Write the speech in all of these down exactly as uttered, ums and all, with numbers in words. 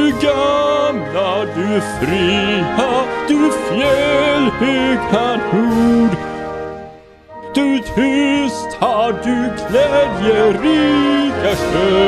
Du gamla, du fria, du fjällhöga nord. Du tysta, du glädjerika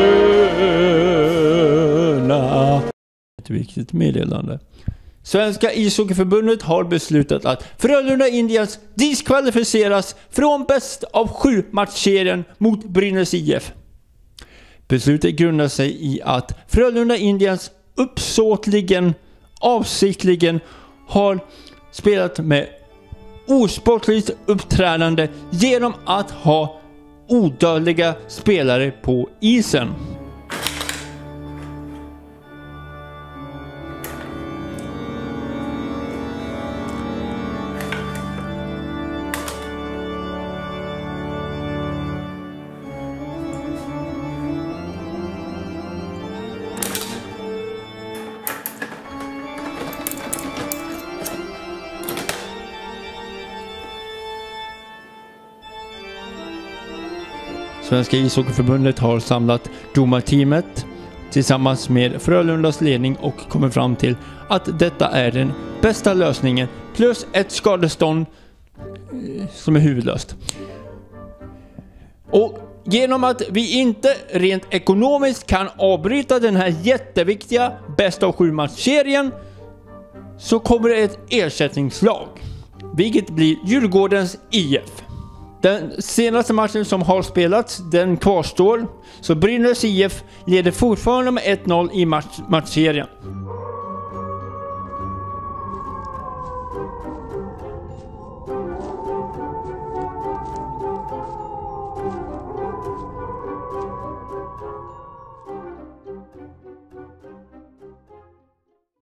sköna. Ett viktigt meddelande. Svenska ishockeyförbundet har beslutat att Frölunda Indians diskvalificeras från bäst av sju matchserien mot Brynäs I F. Beslutet grundar sig i att Frölunda Indians uppsåtligen, avsiktligen har spelat med osportligt uppträdande genom att ha odödliga spelare på isen. Svenska ishockeyförbundet har samlat domarteamet tillsammans med Frölundas ledning och kommer fram till att detta är den bästa lösningen plus ett skadestånd som är huvudlöst. Och genom att vi inte rent ekonomiskt kan avbryta den här jätteviktiga bästa av sju matchserien så kommer det ett ersättningslag, vilket blir Djurgårdens I F. Den senaste matchen som har spelats, den kvarstår. Så Brynäs I F leder fortfarande med ett noll i match, matchserien.